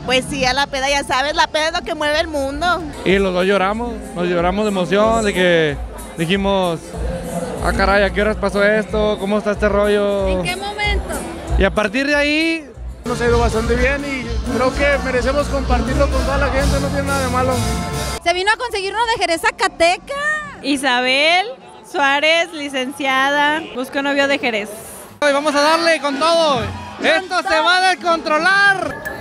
Pues sí, a la peda, ya sabes, la peda es lo que mueve el mundo. Y los dos lloramos, nos lloramos de emoción, de que dijimos, ah caray, ¿a qué horas pasó esto? ¿Cómo está este rollo? ¿En qué momento? Y a partir de ahí nos ha ido bastante bien y creo que merecemos compartirlo con toda la gente, no tiene nada de malo. Se vino a conseguir uno de Jerez, Zacatecas. Isabel Suárez, licenciada, busco novio de Jerez. Hoy vamos a darle con todo. Esto se va a descontrolar.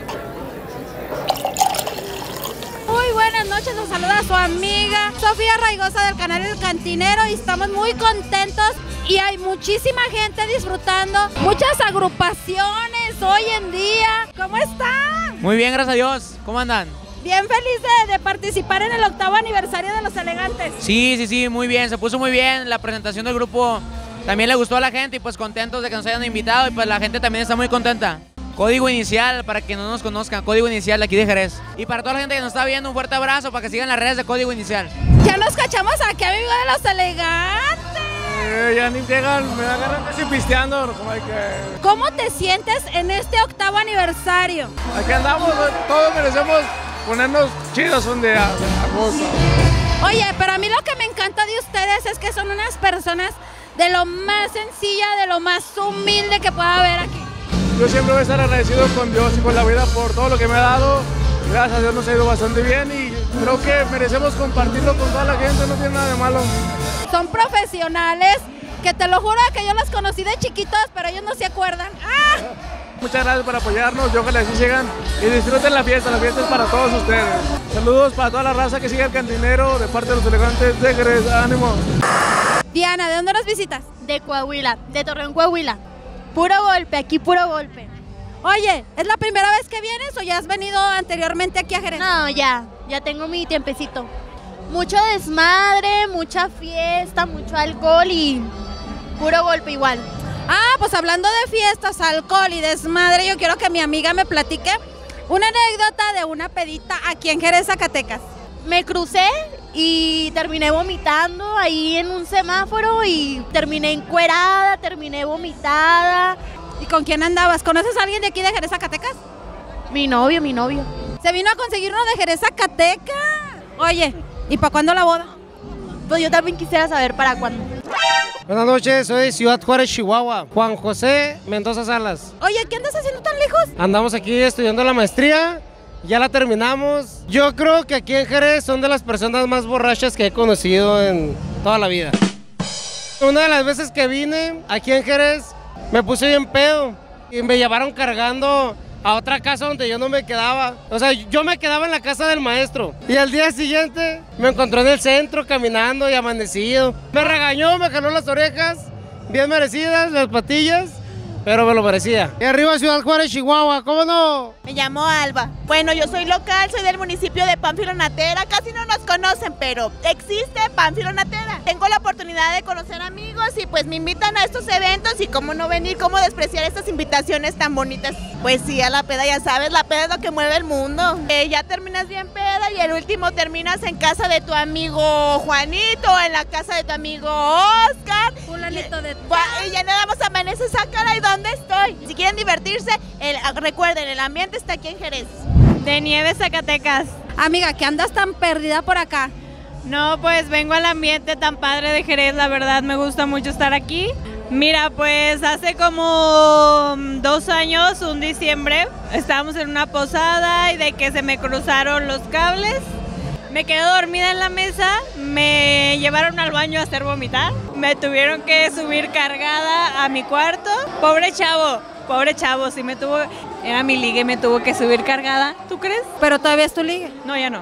Muy buenas noches, nos saluda su amiga Sofía Raigosa del canal El Cantinero y estamos muy contentos y hay muchísima gente disfrutando, muchas agrupaciones hoy en día. ¿Cómo están? Muy bien, gracias a Dios. ¿Cómo andan? Bien feliz de participar en el 8º aniversario de Los Elegantes. Sí, muy bien, se puso muy bien, la presentación del grupo también le gustó a la gente y pues contentos de que nos hayan invitado y pues la gente también está muy contenta. Código Inicial, para que no nos conozcan, Código Inicial de aquí de Jerez. Y para toda la gente que nos está viendo, un fuerte abrazo para que sigan las redes de Código Inicial. Ya nos cachamos aquí, amigo de Los Elegantes. Ya ni llegan, me agarran casi pisteando. Como hay que... ¿Cómo te sientes en este 8º aniversario? Aquí andamos, todos merecemos ponernos chidos un día, a gusto. Oye, pero a mí lo que me encanta de ustedes es que son unas personas de lo más sencilla, de lo más humilde que pueda haber aquí. Yo siempre voy a estar agradecido con Dios y con la vida por todo lo que me ha dado. Gracias a Dios nos ha ido bastante bien y creo que merecemos compartirlo con toda la gente, no tiene nada de malo. Son profesionales que te lo juro que yo los conocí de chiquitos, pero ellos no se acuerdan. ¡Ah! Muchas gracias por apoyarnos, yo que les sigan y disfruten la fiesta es para todos ustedes. Saludos para toda la raza que sigue El Cantinero de parte de Los Elegantes de Jerez, ánimo. Diana, ¿de dónde nos visitas? De Coahuila, de Torreón, Coahuila. Puro golpe, aquí puro golpe. Oye, ¿es la primera vez que vienes o ya has venido anteriormente aquí a Jerez? No, ya tengo mi tiempecito. Mucho desmadre, mucha fiesta, mucho alcohol y puro golpe igual. Ah, pues hablando de fiestas, alcohol y desmadre, yo quiero que mi amiga me platique una anécdota de una pedita aquí en Jerez, Zacatecas. Me crucé y terminé vomitando ahí en un semáforo y terminé encuerada, terminé vomitada. ¿Y con quién andabas? ¿Conoces a alguien de aquí de Jerez, Zacatecas? Mi novio. Se vino a conseguir uno de Jerez, Zacatecas. Oye, ¿y para cuándo la boda? Pues yo también quisiera saber para cuándo. Buenas noches, soy de Ciudad Juárez, Chihuahua. Juan José Mendoza Salas. Oye, ¿qué andas haciendo tan lejos? Andamos aquí estudiando la maestría. Ya la terminamos. Yo creo que aquí en Jerez son de las personas más borrachas que he conocido en toda la vida. Una de las veces que vine aquí en Jerez me puse bien pedo y me llevaron cargando a otra casa donde yo no me quedaba. O sea, yo me quedaba en la casa del maestro y al día siguiente me encontró en el centro caminando y amanecido. Me regañó, me jaló las orejas, bien merecidas, las patillas. Pero me lo merecía. Y arriba Ciudad Juárez, Chihuahua, ¿cómo no? Me llamo Alba. Bueno, yo soy local, soy del municipio de Pánfilo Natera. Casi no nos conocen, pero existe Pánfilo Natera. Tengo la oportunidad de conocer amigos y pues me invitan a estos eventos y cómo no venir, cómo despreciar estas invitaciones tan bonitas. Pues sí, a la peda, ya sabes, la peda es lo que mueve el mundo. Ya terminas bien peda y el último terminas en casa de tu amigo Juanito o en la casa de tu amigo Oscar. Fulanito de y ya nada más amaneces, caray, ¿dónde estoy? Si quieren divertirse, recuerden, el ambiente está aquí en Jerez. De Nieves, Zacatecas. Amiga, ¿qué andas tan perdida por acá? No, pues vengo al ambiente tan padre de Jerez, la verdad me gusta mucho estar aquí. Mira, pues hace como 2 años, un diciembre, estábamos en una posada y de que se me cruzaron los cables. Me quedé dormida en la mesa, me llevaron al baño a hacer vomitar, me tuvieron que subir cargada a mi cuarto. Pobre chavo, sí era mi ligue, me tuvo que subir cargada, ¿tú crees? Pero todavía es tu ligue. No, ya no.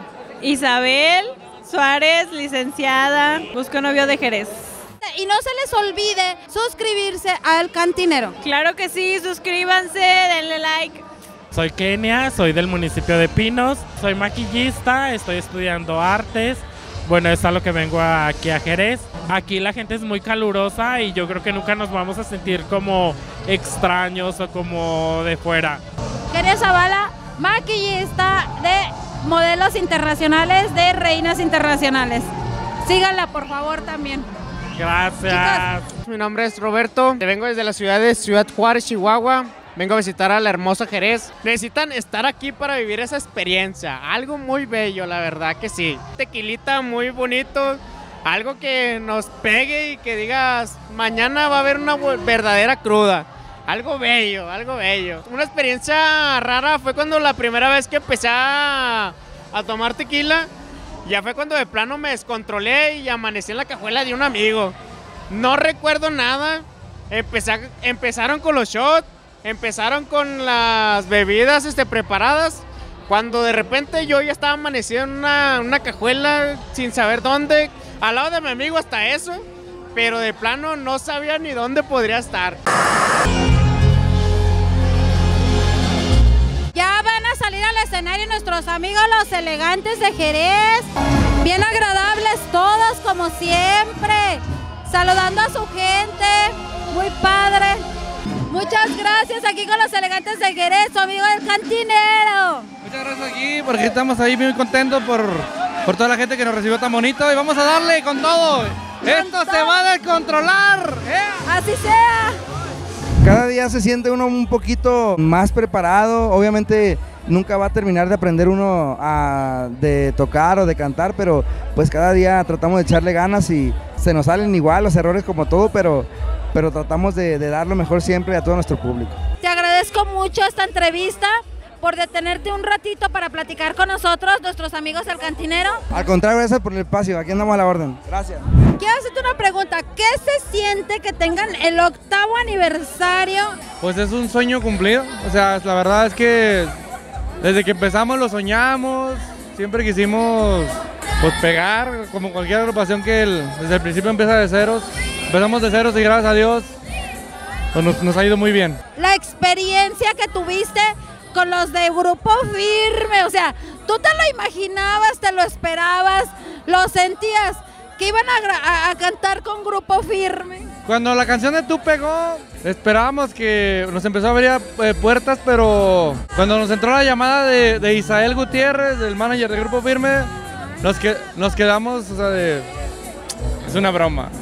Isabel Suárez, licenciada, busco novio de Jerez. Y no se les olvide suscribirse al Cantinero. Claro que sí, suscríbanse, denle like. Soy Kenia, soy del municipio de Pinos, soy maquillista, estoy estudiando artes. Bueno, es a lo que vengo aquí a Jerez. Aquí la gente es muy calurosa y yo creo que nunca nos vamos a sentir como extraños o como de fuera. Kenia Zavala, maquillista de modelos internacionales, de reinas internacionales. Síganla, por favor, también. Gracias. Mi nombre es Roberto, vengo desde la ciudad de Ciudad Juárez, Chihuahua. vengo a visitar a la hermosa Jerez. Necesitan estar aquí para vivir esa experiencia, algo muy bello, la verdad que sí. Tequilita muy bonito, algo que nos pegue y que digas, mañana va a haber una verdadera cruda. Algo bello, algo bello. Una experiencia rara fue cuando la primera vez que empecé a tomar tequila, ya fue cuando de plano me descontrolé y amanecí en la cajuela de un amigo. No recuerdo nada, empezaron con los shots, empezaron con las bebidas preparadas, cuando de repente yo ya estaba amanecido en una cajuela sin saber dónde, al lado de mi amigo hasta eso, pero de plano no sabía ni dónde podría estar. Ya van a salir al escenario nuestros amigos los elegantes de Jerez, bien agradables todos como siempre, saludando a su gente, muy padre. Muchas gracias aquí con los elegantes de Jerez, su amigo del cantinero. Muchas gracias aquí porque estamos ahí muy contentos por toda la gente que nos recibió tan bonito y vamos a darle con todo. Esto se va a descontrolar. Así sea. Cada día se siente uno un poquito más preparado, obviamente nunca va a terminar de aprender uno de tocar o de cantar, pero pues cada día tratamos de echarle ganas y se nos salen igual los errores como todo, pero tratamos de dar lo mejor siempre a todo nuestro público. Te agradezco mucho esta entrevista, por detenerte un ratito para platicar con nosotros, nuestros amigos del cantinero. Al contrario, gracias por el espacio, aquí andamos a la orden. Gracias. Quiero hacerte una pregunta, ¿qué se siente que tengan el 8º aniversario? Pues es un sueño cumplido, o sea, la verdad es que desde que empezamos lo soñamos, siempre quisimos pues pegar, como cualquier agrupación que desde el principio empieza de ceros. Empezamos de ceros y gracias a Dios pues nos ha ido muy bien. La experiencia que tuviste con los de Grupo Firme, o sea, ¿tú te lo imaginabas, te lo esperabas, lo sentías que iban a cantar con Grupo Firme? Cuando la canción de Tú pegó, esperábamos que nos empezó a abrir puertas, pero cuando nos entró la llamada de Isael Gutiérrez, el manager de Grupo Firme, nos quedamos, o sea, es una broma.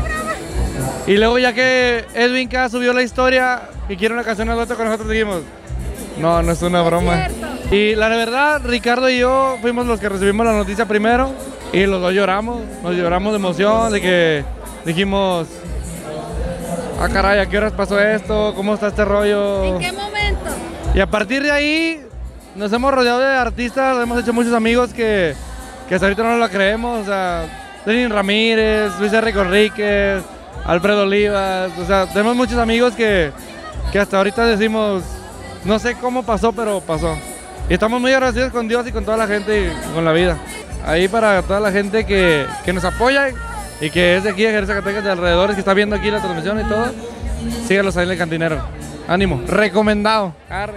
Y luego ya que Edwin K subió la historia y quiere una canción de dueto con nosotros, dijimos, no es una broma. Y la verdad, Ricardo y yo fuimos los que recibimos la noticia primero y los dos lloramos, nos lloramos de emoción, de que dijimos, caray, ¿a qué horas pasó esto? ¿Cómo está este rollo? ¿En qué momento? Y a partir de ahí nos hemos rodeado de artistas, hemos hecho muchos amigos que hasta ahorita no lo creemos, o sea, Lenin Ramírez, Luis R. Conríquez, Alfredo Olivas, o sea, tenemos muchos amigos que hasta ahorita decimos, no sé cómo pasó, pero pasó. Y estamos muy agradecidos con Dios y con toda la gente y con la vida. Ahí para toda la gente que nos apoya y que es de aquí de Jerez, Zacatecas, de alrededores, que está viendo aquí la transmisión y todo, sígalos ahí en el cantinero. Ánimo, recomendado. Arre.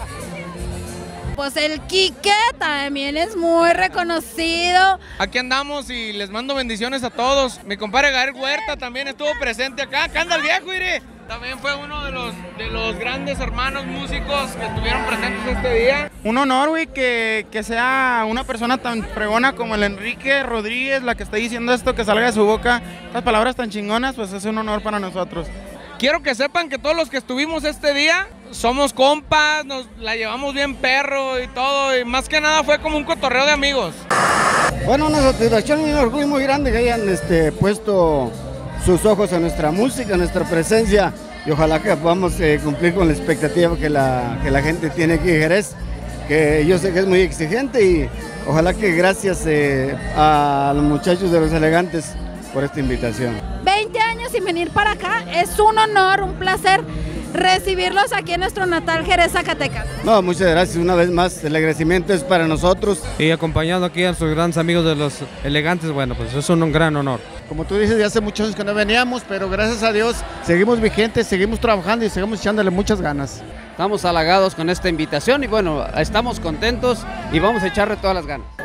Pues el Quique también es muy reconocido. Aquí andamos y les mando bendiciones a todos. Mi compadre Gael Huerta también estuvo presente acá. Acá anda el viejo, iré. También fue uno de los grandes hermanos músicos que estuvieron presentes este día. Un honor, güey, que sea una persona tan fregona como el Enrique Rodríguez, la que está diciendo esto, que salga de su boca estas palabras tan chingonas, pues es un honor para nosotros. Quiero que sepan que todos los que estuvimos este día somos compas, nos la llevamos bien perro y todo, y más que nada fue como un cotorreo de amigos. Bueno, una satisfacción y un orgullo muy grande que hayan puesto sus ojos en nuestra música, en nuestra presencia, y ojalá que podamos cumplir con la expectativa que la gente tiene aquí en Jerez, que yo sé que es muy exigente, y ojalá que gracias a los muchachos de Los Elegantes por esta invitación. 20 años sin venir para acá, es un honor, un placer recibirlos aquí en nuestro natal Jerez, Zacatecas. No, muchas gracias una vez más, el agradecimiento es para nosotros. Y acompañando aquí a nuestros grandes amigos de Los Elegantes, bueno, pues es un gran honor. Como tú dices, ya hace muchos años que no veníamos, pero gracias a Dios seguimos vigentes, seguimos trabajando y seguimos echándole muchas ganas. Estamos halagados con esta invitación y bueno, estamos contentos y vamos a echarle todas las ganas.